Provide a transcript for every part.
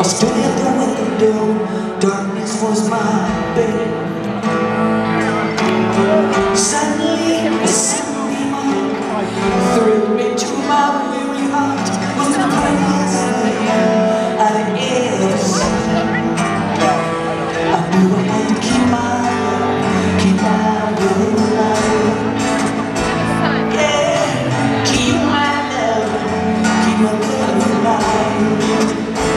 stood at the window, darkness was my bed. Suddenly, a sunbeam thrilled me to my weary heart. Was the prettiest thing I'd ever seen. I knew I had to keep my love alive. Yeah, keep my love alive.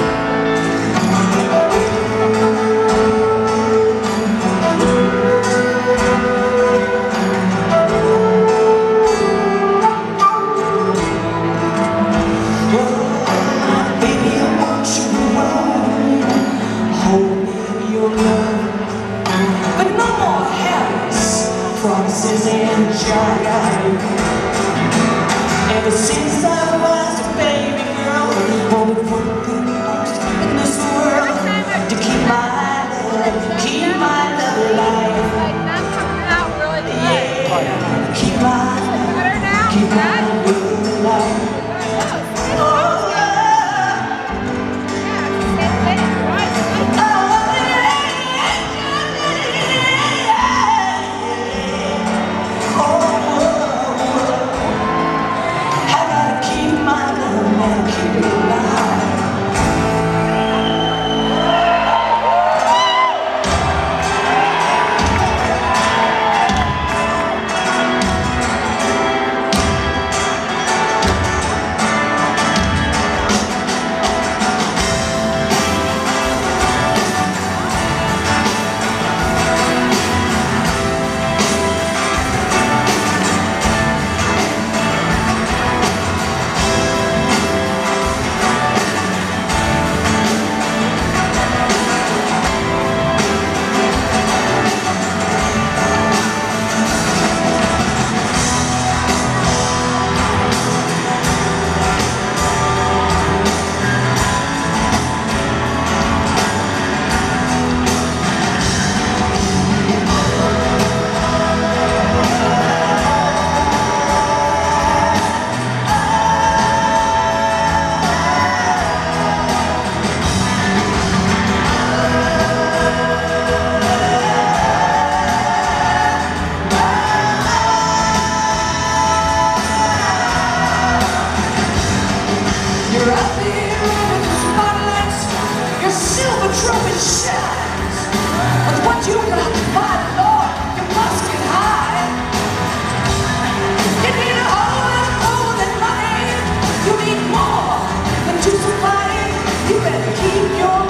But no more happiness, promises and jive. Ever since I was a baby girl, wanted one thing most in this world, to keep my love alive. Yeah, keep my love alive. You're out there under the spotlights, your silver trumpet shines. But what you got, my Lord, you must get high. You need a whole lot more than money. You need more than to survive. You better keep your